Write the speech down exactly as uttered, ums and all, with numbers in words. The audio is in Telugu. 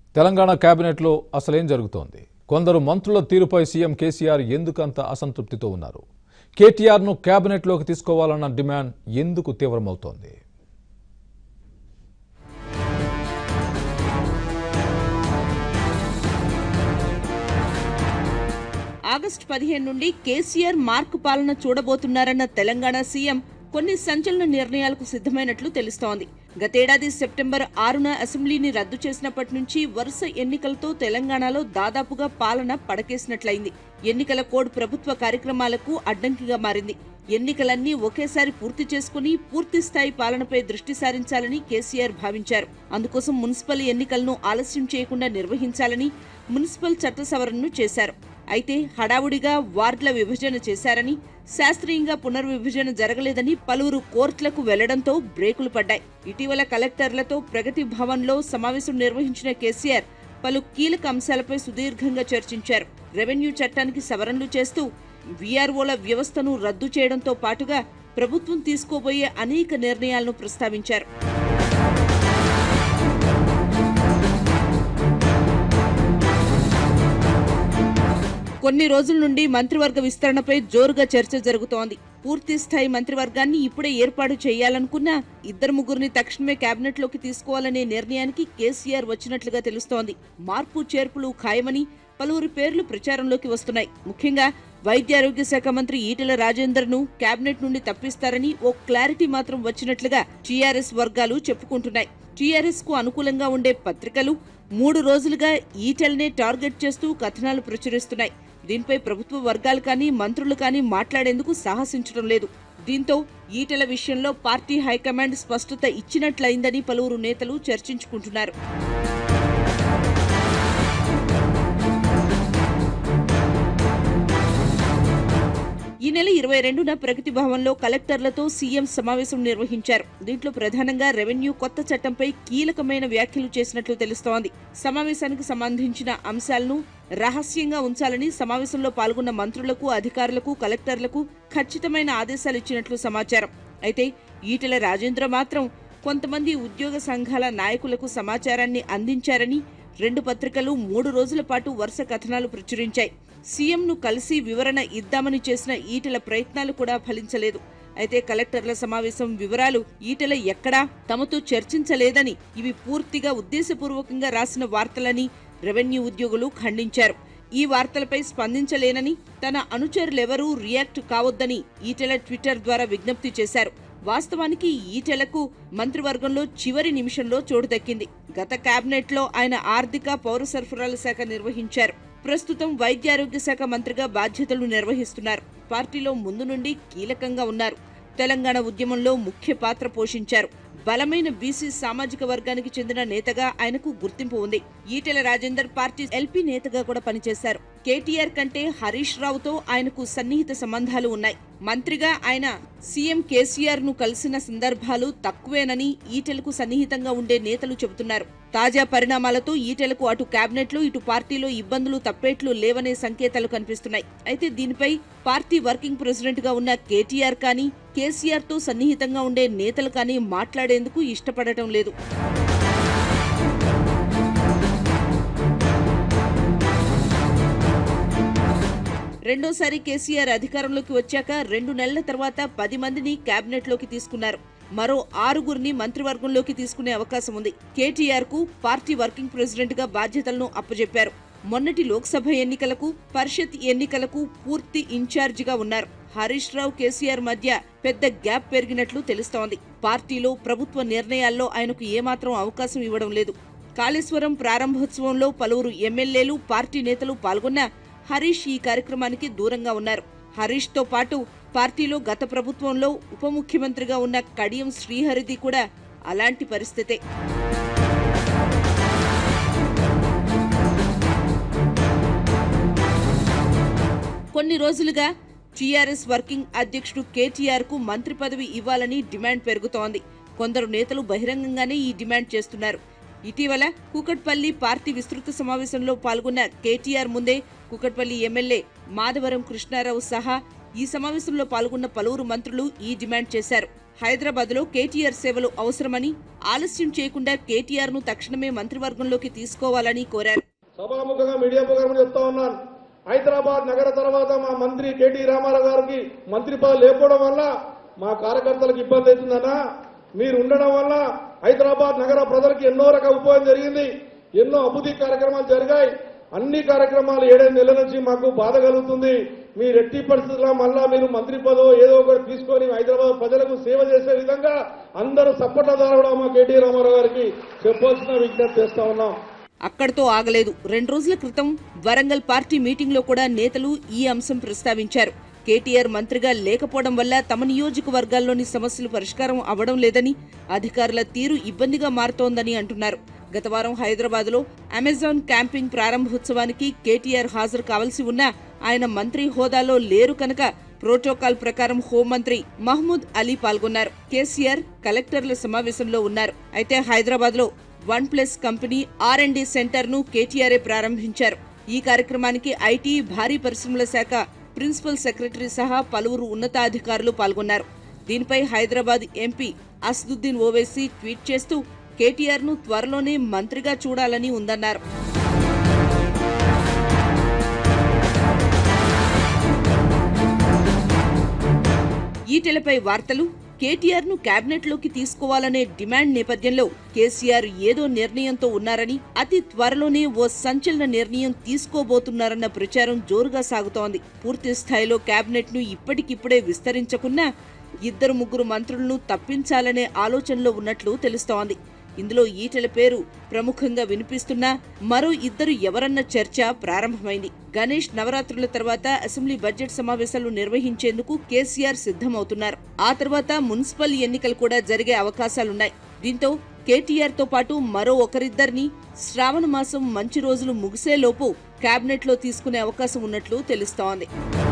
తెలంగాణ కేబినెట్లో అసలేం జరుగుతోంది? కొందరు మంత్రుల తీరుపై సీఎం కేసీఆర్ ఎందుకంత అసంతృప్తితో ఉన్నారు? కేటీఆర్ను కేబినెట్లోకి తీసుకోవాలన్న డిమాండ్ ఎందుకు తీవ్రమవుతోంది? ఆగస్టు పదిహేను నుండి కేసీఆర్ మార్కు పాలన చూడబోతున్నారన్న తెలంగాణ సీఎం కొన్ని సంచలన నిర్ణయాలకు సిద్ధమైనట్లు తెలుస్తోంది. గతేడాది సెప్టెంబర్ ఆరున అసెంబ్లీని రద్దు చేసినప్పటి నుంచి వరుస ఎన్నికలతో తెలంగాణలో దాదాపుగా పాలన పడకేసినట్లయింది. ఎన్నికల కోడ్ ప్రభుత్వ కార్యక్రమాలకు అడ్డంకిగా మారింది. ఎన్నికలన్నీ ఒకేసారి పూర్తి చేసుకుని పూర్తి స్థాయి పాలనపై దృష్టి సారించాలని కేసీఆర్ భావించారు. అందుకోసం మున్సిపల్ ఎన్నికలను ఆలస్యం చేయకుండా నిర్వహించాలని మున్సిపల్ చట్ట సవరణను చేశారు. అయితే హడావుడిగా వార్డుల విభజన చేశారని, శాస్త్రీయంగా పునర్విభజన జరగలేదని పలువురు కోర్టులకు వెళ్లడంతో బ్రేకులు పడ్డాయి. ఇటీవల కలెక్టర్లతో ప్రగతి భవన్లో సమావేశం నిర్వహించిన కేసీఆర్ పలు కీలక అంశాలపై సుదీర్ఘంగా చర్చించారు. రెవెన్యూ చట్టానికి సవరణలు చేస్తూ వీఆర్ఓల వ్యవస్థను రద్దు చేయడంతో పాటుగా ప్రభుత్వం తీసుకోబోయే అనేక నిర్ణయాలను ప్రస్తావించారు. కొన్ని రోజుల నుండి మంత్రివర్గ విస్తరణపై జోరుగా చర్చ జరుగుతోంది. పూర్తి స్థాయి మంత్రివర్గాన్ని ఇప్పుడే ఏర్పాటు చేయాలనుకున్నా ఇద్దరు ముగ్గురిని తక్షణమే కేబినెట్లోకి తీసుకోవాలనే నిర్ణయానికి కేసీఆర్ వచ్చినట్లుగా తెలుస్తోంది. మార్పు చేర్పులు ఖాయమని పలువురి పేర్లు ప్రచారంలోకి వస్తున్నాయి. ముఖ్యంగా వైద్యారోగ్య శాఖ మంత్రి ఈటెల రాజేందర్ ను కేబినెట్ నుండి తప్పిస్తారని ఓ క్లారిటీ మాత్రం వచ్చినట్లుగా టీఆర్ఎస్ వర్గాలు చెప్పుకుంటున్నాయి. టీఆర్ఎస్ కు అనుకూలంగా ఉండే పత్రికలు మూడు రోజులుగా ఈటెల్నే టార్గెట్ చేస్తూ కథనాలు ప్రచురిస్తున్నాయి. దీనిపై ప్రభుత్వ వర్గాలు కానీ మంత్రులు కానీ మాట్లాడేందుకు సాహసించడం లేదు. దీంతో ఈటెల విషయంలో పార్టీ హైకమాండ్ స్పష్టత ఇచ్చినట్లయిందని పలువురు నేతలు చర్చించుకుంటున్నారు. ఈ నెల ఇరవై రెండున ప్రగతి భవన్లో కలెక్టర్లతో సీఎం సమావేశం నిర్వహించారు. దీంట్లో ప్రధానంగా రెవెన్యూ కొత్త చట్టంపై కీలకమైన వ్యాఖ్యలు చేసినట్లు తెలుస్తోంది. సమావేశానికి సంబంధించిన అంశాలను రహస్యంగా ఉంచాలని సమావేశంలో పాల్గొన్న మంత్రులకు, అధికారులకు, కలెక్టర్లకు ఖచ్చితమైన ఆదేశాలు ఇచ్చినట్లు సమాచారం. అయితే ఈటెల రాజేంద్ర మాత్రం కొంతమంది ఉద్యోగ సంఘాల నాయకులకు సమాచారాన్ని అందించారని రెండు పత్రికలు మూడు రోజుల పాటు వరుస కథనాలు ప్రచురించాయి. సీఎంను కలిసి వివరణ ఇద్దామని చేసిన ఈటెల ప్రయత్నాలు కూడా ఫలించలేదు. అయితే కలెక్టర్ల సమావేశం వివరాలు ఈటెల ఎక్కడా తమతో చర్చించలేదని, ఇవి పూర్తిగా ఉద్దేశపూర్వకంగా రాసిన వార్తలని రెవెన్యూ ఉద్యోగులు ఖండించారు. ఈ వార్తలపై స్పందించలేనని, తన అనుచరులెవరూ రియాక్ట్ కావద్దని ఈటెల ట్విట్టర్ ద్వారా విజ్ఞప్తి చేశారు. వాస్తవానికి ఈటెలకు మంత్రివర్గంలో చివరి నిమిషంలో చోటు దక్కింది. గత కేబినెట్ లో ఆయన ఆర్థిక, పౌర సరఫరాల శాఖ నిర్వహించారు. ప్రస్తుతం వైద్యారోగ్య శాఖ మంత్రిగా బాధ్యతలు నిర్వహిస్తున్నారు. పార్టీలో ముందు నుండి కీలకంగా ఉన్నారు. తెలంగాణ ఉద్యమంలో ముఖ్య పాత్ర పోషించారు. బలమైన బీసీ సామాజిక వర్గానికి చెందిన నేతగా ఆయనకు గుర్తింపు ఉంది. ఈటెల రాజేందర్ పార్టీ ఎల్పీ నేతగా కూడా పనిచేశారు. కేటీఆర్ కంటే హరీష్ రావుతో ఆయనకు సన్నిహిత సంబంధాలు ఉన్నాయి. మంత్రిగా ఆయన సీఎం కేసీఆర్ ను కలిసిన సందర్భాలు తక్కువేనని ఈటెలకు సన్నిహితంగా ఉండే నేతలు చెబుతున్నారు. తాజా పరిణామాలతో ఈటెలకు అటు కేబినెట్ లో ఇటు పార్టీలో ఇబ్బందులు తప్పేట్లు లేవనే సంకేతాలు కనిపిస్తున్నాయి. అయితే దీనిపై పార్టీ వర్కింగ్ ప్రెసిడెంట్ గా ఉన్న కేటీఆర్ కానీ, కేసీఆర్ తో సన్నిహితంగా ఉండే నేతలు కానీ మాట్లాడేందుకు ఇష్టపడటం లేదు. రెండోసారి కేసీఆర్ అధికారంలోకి వచ్చాక రెండు నెలల తర్వాత పది మందిని కేబినెట్ లోకి తీసుకున్నారు. మరో ఆరుగురిని మంత్రివర్గంలోకి తీసుకునే అవకాశం ఉంది. కేటీఆర్ కు పార్టీ వర్కింగ్ ప్రెసిడెంట్ గా బాధ్యతలను అప్పజెప్పారు. మొన్నటి లోక్సభ ఎన్నికలకు, పరిషత్ ఎన్నికలకు పూర్తి ఇన్ఛార్జిగా ఉన్నారు. హరీష్ రావు, కేసీఆర్ మధ్య పెద్ద గ్యాప్ పెరిగినట్లు తెలుస్తోంది. పార్టీలో ప్రభుత్వ నిర్ణయాల్లో ఆయనకు ఏమాత్రం అవకాశం ఇవ్వడం లేదు. కాళేశ్వరం ప్రారంభోత్సవంలో పలువురు ఎమ్మెల్యేలు, పార్టీ నేతలు పాల్గొన్నా హరీష్ ఈ కార్యక్రమానికి దూరంగా ఉన్నారు. హరీష్ తో పాటు పార్టీలో గత ప్రభుత్వంలో ఉప ముఖ్యమంత్రిగా ఉన్న కడియం శ్రీహరిది కూడా అలాంటి పరిస్థితే. కొన్ని రోజులుగా టీఆర్ఎస్ వర్కింగ్ అధ్యక్షుడు కేటీఆర్ కు మంత్రి పదవి ఇవ్వాలని డిమాండ్ పెరుగుతోంది. కొందరు నేతలు బహిరంగంగానే ఈ డిమాండ్ చేస్తున్నారు. ఇటీవల కూకట్పల్లి పార్టీ విస్తృత సమావేశంలో పాల్గొన్న కేటీఆర్ ముందే కూకట్పల్లి ఎమ్మెల్యే మాధవరం కృష్ణారావు సహా ఈ సమావేశంలో పాల్గొన్న పలువురు మంత్రులు ఈ డిమాండ్ చేశారు. హైదరాబాద్ లో కేటీఆర్ సేవలు అవసరమని, ఆలస్యం చేయకుండా కేటీఆర్ ను తక్షణమే మంత్రివర్గంలోకి తీసుకోవాలని కోరారు. సభాముఖంగా మీడియా ముఖంగా చెప్తా ఉన్నాను, హైదరాబాద్ నగర తర్వాత మా మంత్రి కేటీ రామారావు గారికి మంత్రి పదవి లేకపోవడం వల్ల మా కార్యకర్తలకు ఇబ్బంది అవుతుందన్నా. మీరు ఉండడం వల్ల హైదరాబాద్ నగర ప్రజలకు ఎన్నో రకాల ఉపయోగం జరిగింది, ఎన్నో అభివృద్ధి కార్యక్రమాలు జరిగాయి. అన్ని కార్యక్రమాలు ఏడైదు నెలల నుంచి మాకు బాధ కలుగుతుంది. మీరు ఎట్టి పరిస్థితుల్లో మళ్ళా మీరు మంత్రి పదవి ఏదో ఒకటి తీసుకొని హైదరాబాద్ ప్రజలకు సేవ చేసే విధంగా అందరూ సపోర్ట్ ద్వారా మా కేటీ రామారావు గారికి చెప్పాల్సిన విజ్ఞప్తి చేస్తా ఉన్నాం. అక్కడితో ఆగలేదు. రెండు రోజుల క్రితం వరంగల్ పార్టీ మీటింగ్ లో కూడా నేతలు ఈ అంశం ప్రస్తావించారు. కేటీఆర్ మంత్రిగా లేకపోవడం వల్ల తమ నియోజకవర్గాల్లోని సమస్యలు పరిష్కారం అవడం లేదని, అధికారుల తీరు ఇబ్బందిగా మారుతోందని అంటున్నారు. గత వారం హైదరాబాద్ లో అమెజాన్ క్యాంపింగ్ ప్రారంభోత్సవానికి కేటీఆర్ హాజరు కావాల్సి ఉన్నా ఆయన మంత్రి హోదాలో లేరు కనుక ప్రోటోకాల్ ప్రకారం హోంమంత్రి మహమూద్ అలీ పాల్గొన్నారు. కేసీఆర్ కలెక్టర్ల సమావేశంలో ఉన్నారు. అయితే హైదరాబాద్ లో OnePlus company R and D centre ను కేటీఆర్ ప్రారంభించారు. ఈ కార్యక్రమానికి ఐటీ, భారీ పరిశ్రమల శాఖ ప్రిన్సిపల్ సెక్రటరీ సహా పలువురు ఉన్నతాధికారులు పాల్గొన్నారు. దీనిపై హైదరాబాద్ ఎంపీ అసదుద్దీన్ ఓవైసీ ట్వీట్ చేస్తూ కేటీఆర్ ను త్వరలోనే మంత్రిగా చూడాలని ఉందన్నారు. ఈటెలపై వార్తలు కేటీఆర్ ను కేబినెట్ లోకి తీసుకోవాలనే డిమాండ్ నేపథ్యంలో కేసీఆర్ ఏదో నిర్ణయంతో ఉన్నారని, అతి త్వరలోనే ఓ సంచలన నిర్ణయం తీసుకోబోతున్నారన్న ప్రచారం జోరుగా సాగుతోంది. పూర్తి స్థాయిలో కేబినెట్ ను ఇప్పటికిప్పుడే విస్తరించకున్నా ఇద్దరు ముగ్గురు మంత్రులను తప్పించాలనే ఆలోచనలో ఉన్నట్లు తెలుస్తోంది. ఇందులో ఈటెల పేరు ప్రముఖంగా వినిపిస్తున్నా మరో ఇద్దరు ఎవరన్న చర్చ ప్రారంభమైంది. గణేష్ నవరాత్రుల తర్వాత అసెంబ్లీ బడ్జెట్ సమావేశాలు నిర్వహించేందుకు కేసీఆర్ సిద్ధమవుతున్నారు. ఆ తర్వాత మున్సిపల్ ఎన్నికలు కూడా జరిగే అవకాశాలున్నాయి. దీంతో కేటీఆర్ తో పాటు మరో ఒకరిద్దరిని శ్రావణ మాసం మంచి రోజులు ముగిసేలోపు కేబినెట్ లో తీసుకునే అవకాశం ఉన్నట్లు తెలుస్తోంది.